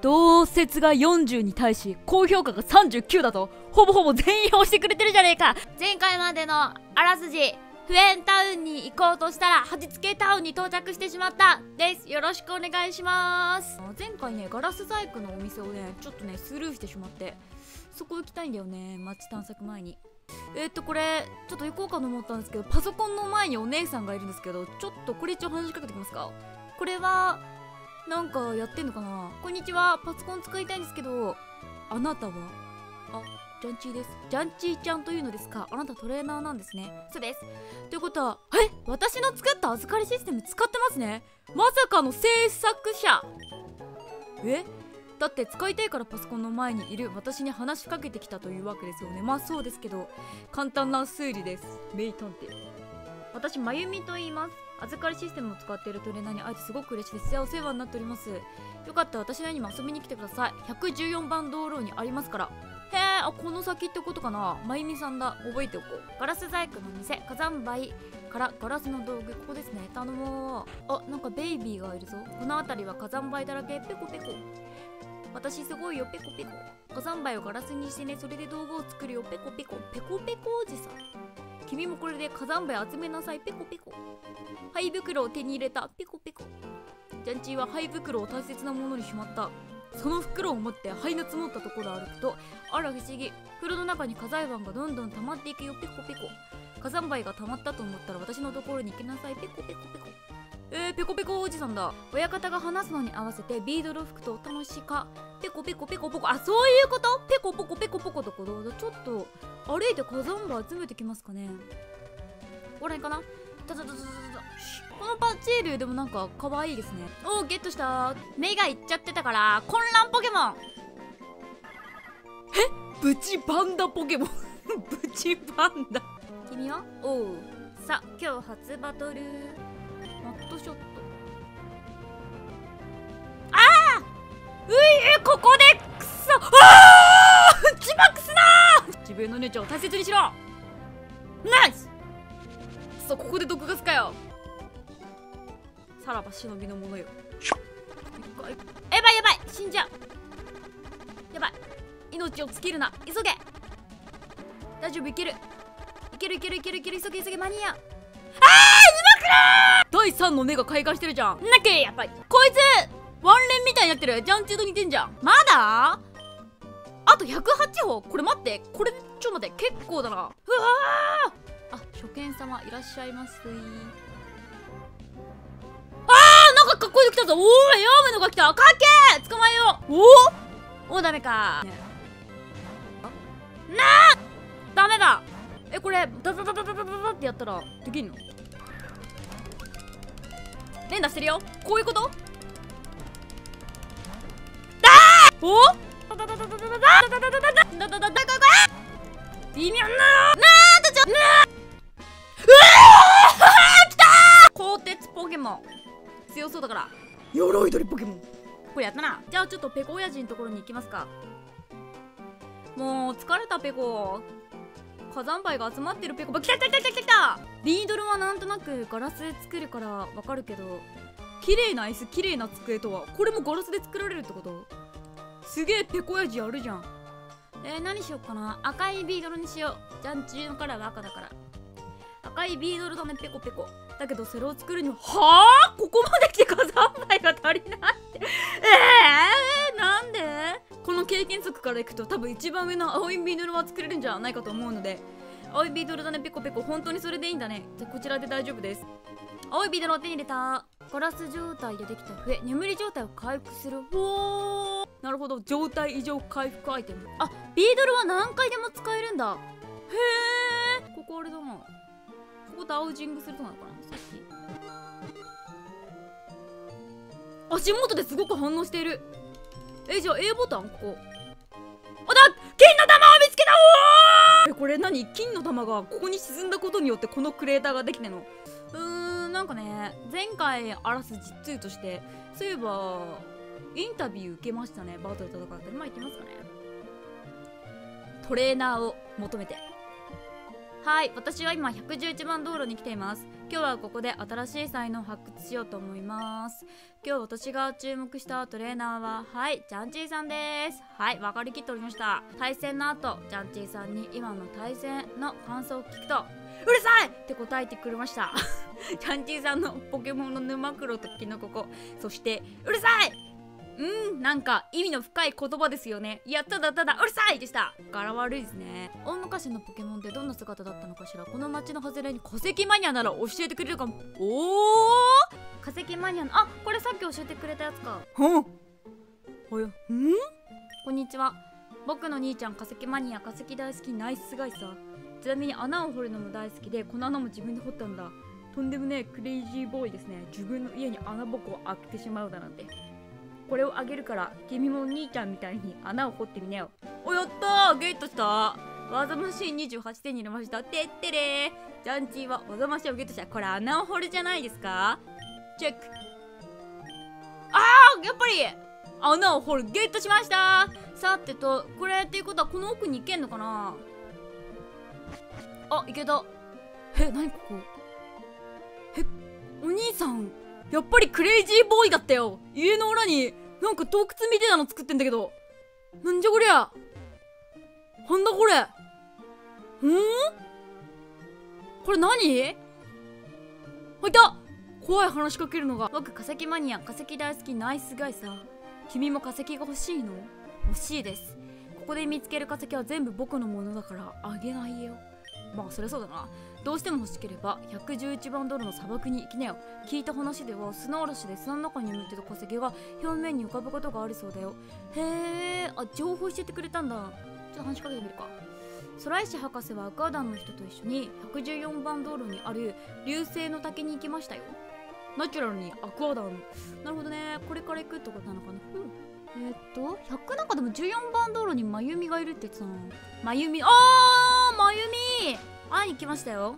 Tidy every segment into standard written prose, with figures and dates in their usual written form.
同説が40に対し高評価が39だと、ほぼほぼ全員押してくれてるじゃねえか。 前回までのあらすじ、フエンタウンに行こうとしたら蜂付タウンに到着してしまったです。よろしくお願いします。前回ね、ガラス細工のお店をねちょっとねスルーしてしまって、そこ行きたいんだよね、街探索前に。これちょっと行こうかと思ったんですけど、パソコンの前にお姉さんがいるんですけど、ちょっとこれ一応話しかけてきますか。これはなんかやってんのかな。こんにちは、パソコン使いたいんですけど、あなたは？あ、ジャンチーです。ジャンチーちゃんというのですか。あなたトレーナーなんですね。そうです。ということは、私の作った預かりシステム使ってますね。まさかの制作者。だって使いたいからパソコンの前にいる私に話しかけてきたというわけですよね。まあそうですけど、簡単な推理です。名探偵。私、まゆみと言います。預かりシステムを使っているトレーナーに会えてすごく嬉しいです。お世話になっております。よかったら私の家にも遊びに来てください。114番道路にありますから。へえ、この先ってことかな。まゆみさんだ。覚えておこう。ガラス細工の店、火山灰からガラスの道具、ここですね。頼もう。なんかベイビーがいるぞ。この辺りは火山灰だらけ。ペコペコ。私すごいよ、ペコペコ。火山灰をガラスにしてね、それで道具を作るよ、ペコペコ。ペコペコおじさん。君もこれで火山灰集めなさい、ペコペコ。灰袋を手に入れた、ペコペコ。ジャンチーは灰袋を大切なものにしまった。その袋を持って灰の積もったところを歩くと、あら不思議、袋の中に火山灰がどんどん溜まっていくよ、ペコペコ。火山灰が溜まったと思ったら私のところに行きなさい、ペコペコペコ。ペコペコおじさんだ。親方が話すのに合わせてビードル吹くと楽しか。ペコペコペコポコ。あ、そういうこと。ペコポコペコポコところ。ちょっと歩いて火山灰集めてきますかね。これかな。このパチールでもなんか可愛いですね。ゲットした。目がいっちゃってたから混乱ポケモン。 ブチパンダポケモン。ブチパンダ。 君は？さあ今日初バトル。マットショット。ここでくそ。自爆すなー。 自分の姉ちゃんを大切にしろ。ナイス。ここで毒ガスかよ。さらば忍びのものよ。 やばい死んじゃう。やばい、命を尽きるな。急げ。大丈夫、いける急げ間に合う。 第3の目が開花してるじゃん。 やっぱりこいつワンレンみたいになってる。ジャンチーと似てんじゃん。 まだあと108歩。これ待って、これちょっと待って、結構だな。 初見様いらっしゃいます。 なんかかっこいいの来たぞ。ヤーメのが来た。かっけー。捕まえよう。 ダメか、 ダメだ。これダダダダダダダってやったらできんの？連打してるよ。こういうこと？微妙な来たー。鋼鉄ポケモン強そうだから。鎧鳥ポケモンこれやったな。じゃあちょっとペコ親父のところに行きますか。もう疲れた。ペコ火山灰が集まってる。ペコ来た。ビードルはなんとなくガラスで作るからわかるけど、綺麗な椅子、綺麗な机とはこれもガラスで作られるってこと？すげえペコ親父やるじゃん。何しよっかな。赤いビードルにしよう。ジャンチーのカラーが赤だから赤いビードルだね。ペコペコだけどそれを作るにはここまで来て火山灰が足りないってなんで？この経験則からいくと多分一番上の青いビードルは作れるんじゃないかと思うので、青いビードルだね。ペコペコ本当にそれでいいんだね。じゃあこちらで大丈夫です。青いビードルを手に入れた。ガラス状態でできた笛、眠り状態を回復する。なるほど、状態異常回復アイテム。ビードルは何回でも使えるんだ。へえ。ここあれだな。ここダウジングするとこなのかな。さっき足元ですごく反応している。じゃあ A ボタンここ。金の玉を見つけた。これ何？金の玉がここに沈んだことによってこのクレーターができてんの？なんかね、前回あらすじ2としてそういえばインタビュー受けましたね。バトル戦って行きますかね。トレーナーを求めて。 はい、私は今111番道路に来ています。今日はここで新しい才能を発掘しようと思います。今日私が注目したトレーナーは、はい、ジャンチーさんです。はい、分かりきっておりました。対戦の後、ジャンチーさんに今の対戦の感想を聞くと、うるさいって答えてくれました。ジャンチーさんのポケモンの沼黒とキノココ、そしてうるさい、なんか意味の深い言葉ですよね。いや、ただただうるさいでした。柄悪いですね。大昔のポケモンってどんな姿だったのかしら。この街の外れに化石マニアなら教えてくれるかも。おお、化石マニアの、あ、これさっき教えてくれたやつか。おや、こんにちは。僕の兄ちゃん化石マニア、化石大好きナイスガイさ。ちなみに穴を掘るのも大好きで、この穴も自分で掘ったんだ。とんでもねえクレイジーボーイですね。自分の家に穴ぼこを開けてしまうだなんて。これをあげるから君も兄ちゃんみたいに穴を掘ってみなよ。お、やったー、ゲットした。わざましい28点に入れました。てってれー。ジャンチーはわざましをゲットした。これ穴を掘るじゃないですか。チェック。やっぱり穴を掘るゲットしました。さてと、これっていうことはこの奥に行けんのかな。あ、行けた。何ここ。お兄さんやっぱりクレイジーボーイだったよ。家の裏になんか洞窟みたいなの作ってんだけど、なんじゃこりゃ。なんだこれ。これ何。いた。怖い話しかけるのが。僕化石マニア、化石大好きナイスガイさ。君も化石が欲しいの。欲しいです。ここで見つける化石は全部僕のものだからあげないよ。まあそりゃそうだな。どうしても欲しければ111番ドルの砂漠に行きなよ。聞いた話では砂嵐で砂の中に埋めてた化石が表面に浮かぶことがあるそうだよ。へえ、情報教えてくれたんだ。ちょっと話しかけてみるか。空石博士はアクアダンの人と一緒に114番道路にある流星の滝に行きましたよ。ナチュラルにアクアダン。なるほどね。これから行くってことなのかな。100の中でも14番道路にまゆみがいるって言ってたの。まゆみ、まゆみ会いに来ましたよ。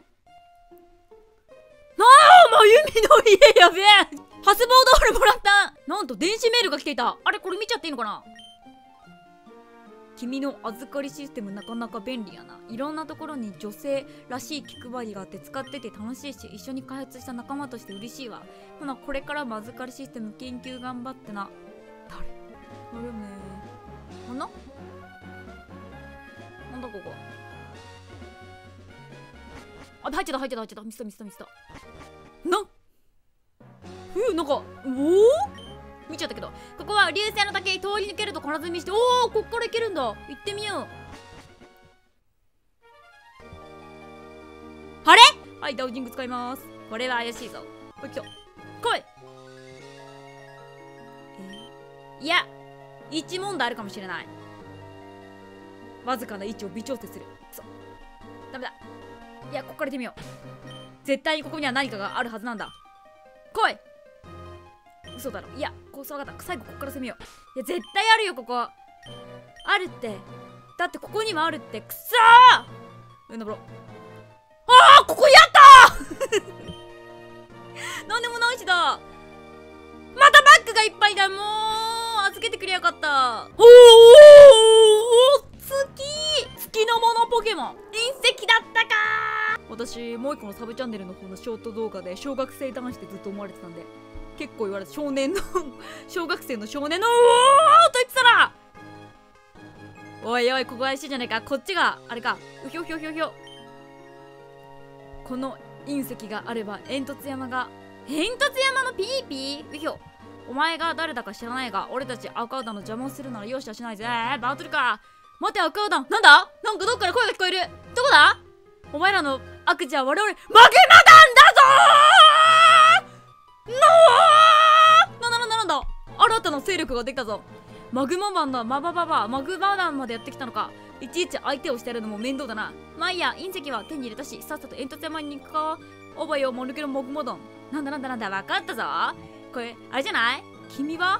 まゆみの家やべえ。ハスボードールもらった。なんと電子メールが来ていた。あれ、これ見ちゃっていいのかな。君の預かりシステムなかなか便利やな。いろんなところに女性らしい気配りがあって使ってて楽しいし、一緒に開発した仲間として嬉しいわ。ほな、これからも預かりシステム研究頑張ってな。誰？あれね。なんだここ。入っちゃったミスったなんか見ちゃったけど、ここは流星の滝。通り抜けると必ず見して、こっから行けるんだ。行ってみよう。あれ、はい、ダウジング使います。これは怪しいぞ。来い。いや、一問題あるかもしれない。わずかな位置を微調整する。ダメだ。いや、こっから行ってみよう。絶対にここには何かがあるはずなんだ。来い。嘘だろ。いや、そう分かった。最後こっから攻めよう。いや、絶対あるよ、ここ。あるって。だってここにもあるって。くそー。登ろう。ここにあったなんでもないしだ。またバッグがいっぱいだ。もう預けてくれよかった。月のものポケモン隕石だったかー。私もう一個のサブチャンネルの方のショート動画で小学生男子ってずっと思われてたんで、結構言われて、小学生の少年のと言ってたら、おいおい、ここ怪しいじゃないか。こっちがあれか。うひょ。この隕石があれば煙突山のピーピー。うひょ。お前が誰だか知らないが、俺たちアクアダンの邪魔をするなら容赦しないぜ。バトルか。待て、アクアダン。なんだ。なんかどっから声が聞こえる。どこだ。お前らの悪事は我々マグマダンだぞー。なんだ新たな勢力ができたぞ。マグマダンだ。マグマダンまでやってきたのか。いちいち相手をしてやるのも面倒だな。まあいいや、隕石は手に入れたし、さっさと煙突山に行くか。おばよ、もぬけのマグマダン。なんだ、わかったぞ。これあれじゃない。君は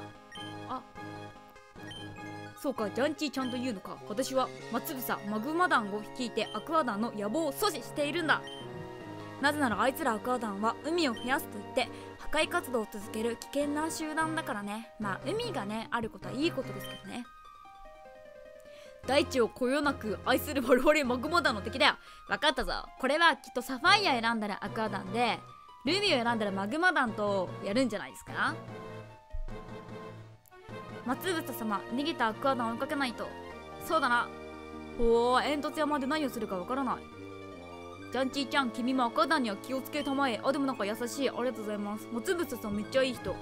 そうか、ジャンチーちゃんと言うのか。私は松房マグマ団を率いてアクアダンの野望を阻止しているんだ。なぜならあいつらアクアダンは海を増やすと言って破壊活動を続ける危険な集団だからね。まあ海がねあることはいいことですけどね。 大地をこよなく愛する我々マグマ団の敵だよ。分かったぞ。これはきっとサファイア選んだらアクア団で、ルビーを選んだらマグマ団とやるんじゃないですか。松房様、逃げたアクア団を追いかけないと。そうだな。おー、煙突山で何をするかわからない。ジャンチーちゃん、君もアクア団には気をつけたまえ。あ、でもなんか優しい。ありがとうございます。松房さんめっちゃいい人。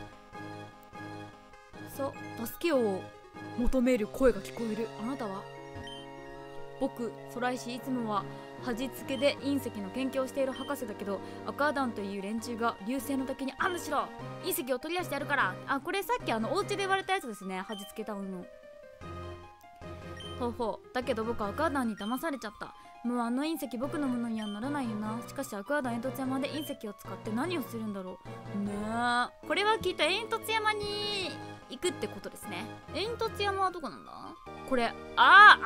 そう、助けを求める声が聞こえる。あなたは？僕、空石、いつもは恥付けで隕石の研究をしている博士だけど、アクア団という連中が流星の滝にあんのしろ。隕石を取り出してやるから。あ、これさっきお家で言われたやつですね。恥付けたの。ほうほう。だけど僕はアクア団に騙されちゃった。もうあの隕石僕のものにはならないよな。しかしアクア団煙突山で隕石を使って何をするんだろうねえ。これはきっと煙突山に行くってことですね。煙突山はどこなんだこれ。あ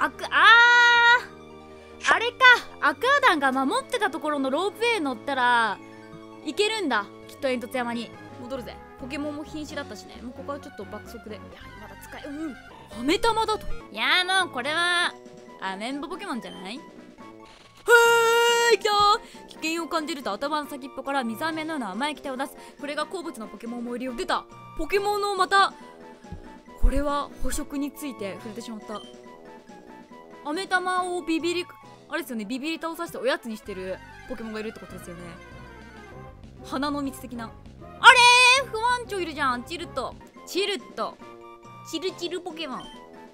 れか。アクア団が守ってたところのロープウェイ乗ったら行けるんだ。きっと煙突山に戻るぜ。ポケモンも瀕死だったしね。もうここはちょっと爆速で。いや、まだ使えアメ玉だと。いやもうこれはアメンボポケモンじゃない。来たー。危険を感じると頭の先っぽから水飴のような甘い液体を出す。これが好物のポケモンもいるよ。出た。ポケモンのまたこれは捕食について触れてしまった。アメ玉をあれですよね、ビビリタを刺しておやつにしてるポケモンがいるってことですよね。花の蜜的な。あれー、不安鳥いるじゃん。チルポケモン。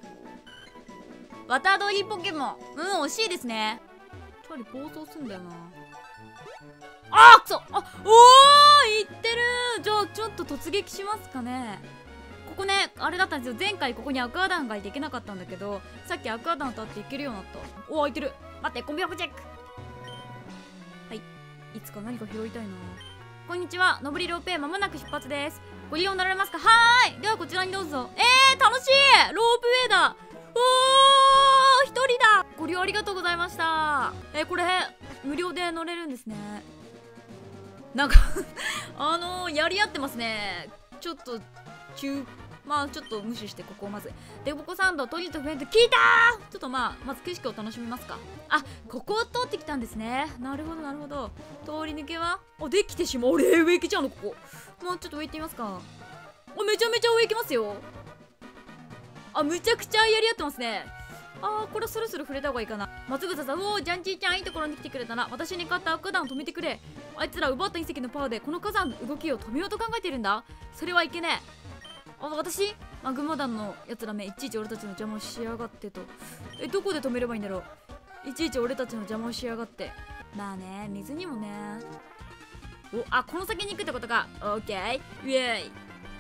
渡鳥ポケモン。惜しいですね。チャリ暴走すんだよな。あーくそ。おー、いってる。じゃあちょっと突撃しますかね。ここね、あれだったんですよ。前回ここにアクア団がいていけなかったんだけど、さっきアクア団と会っていけるようになった。おー、開いてる。待って、コンビニチェック。はい、いつか何か拾いたいな。こんにちは、上りロープウェイまもなく出発です。ご利用になられますか？はーい、ではこちらにどうぞ。楽しい。ロープウェイだ。おー、一人だ。ご利用ありがとうございました。これ無料で乗れるんですね。なんかやり合ってますね。ちょっとまあちょっと無視して、ここをまずデコボコサンド、トリートフェント聞いたー。ちょっとまず景色を楽しみますか。あ、ここを通ってきたんですね。なるほどなるほど。通り抜けはできてしまう。上行けちゃうの。ここもうちょっと上行ってみますか。めちゃめちゃ上行きますよ。むちゃくちゃやり合ってますね。これそろそろ触れた方がいいかな。松草さん、ジャンチーちゃんいいところに来てくれたな。私に買ったアクア団を止めてくれ。あいつら奪った隕石のパワーでこの火山の動きを止めようと考えているんだ。それはいけねえ。私マグマ団のやつらめ、いちいち俺たちの邪魔をしやがってと。どこで止めればいいんだろう。いちいち俺たちの邪魔をしやがって。まあね、水にもね。この先に行くってことか。オッケー、イエーイ。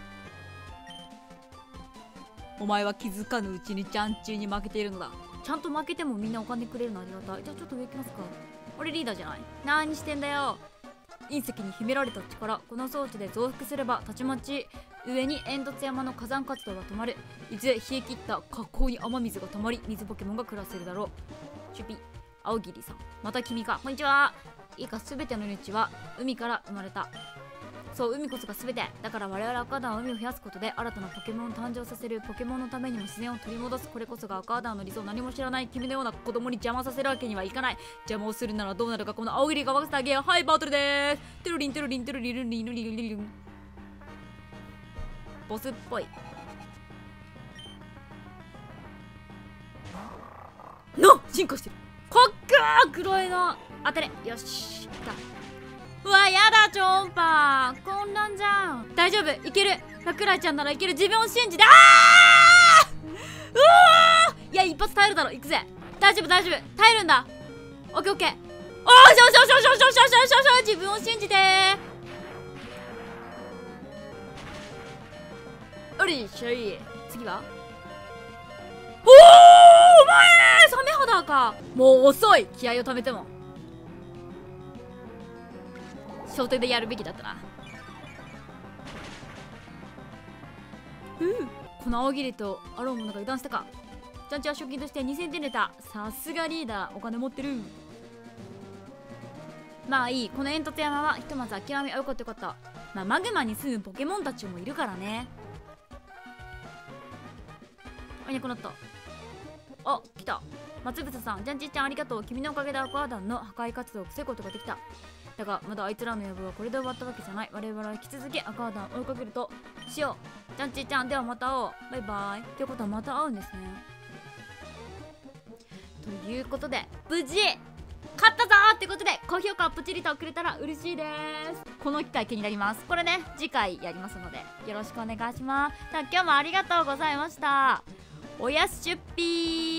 お前は気づかぬうちにジャンチーに負けているのだ。ちゃんと負けてもみんなお金くれるのありがたい。じゃあちょっと上行きますか。俺リーダーじゃない。何してんだよ。隕石に秘められた力、この装置で増幅すればたちまち上に煙突山の火山活動が止まる。いずれ冷え切った火口に雨水がたまり、水ポケモンが暮らせるだろう。シュピ、青桐さん、また君か。こんにちは。いいか、すべての命は海から生まれた。そう、海こそが全てだから、我々アクア団は海を増やすことで新たなポケモンを誕生させる。ポケモンのためにも自然を取り戻す。これこそがアクア団の理想。何も知らない君のような子供に邪魔させるわけにはいかない。邪魔をするならどうなるか、この青桐が分かせてあげよう。はい、バトルでーす。トゥルリントゥルリントゥルリルリルリルリルン。ボスっぽい進化してる。かっけー。黒いの当たれ。よし、来た。うわ、やだ、超音波混乱じゃん。大丈夫、いける。桜井ちゃんならいける。自分を信じて。うわー、いや、一発耐えるだろ。いくぜ。大丈夫大丈夫、耐えるんだ。オッケーオッケー。しょ自分を信じてー。りっしゃい。次はお前サメ肌か。もう遅い。気合をためても初手でやるべきだったな。この青桐とアローもなんか油断したか。ジャンチは賞金として2000点出た。さすがリーダー、お金持ってる。まあいい。この煙突山はひとまず諦め。よかったよかった。まあマグマに住むポケモンたちもいるからね。いなくなった。 あ、来た。松房さん、ジャンジーちゃんありがとう。君のおかげでアクアダンの破壊活動を防ぐことができた。だがまだあいつらの野望はこれで終わったわけじゃない。我々は引き続きアクアダンを追いかけるとしよう。ジャンジーちゃん、ではまた会おう。バイバイ。っていうことはまた会うんですね。ということで無事勝ったぞーってことで、高評価をポチリとくれたら嬉しいです。この機会気になります。これね、次回やりますのでよろしくお願いします。今日もありがとうございました。おやすしゅっぴー。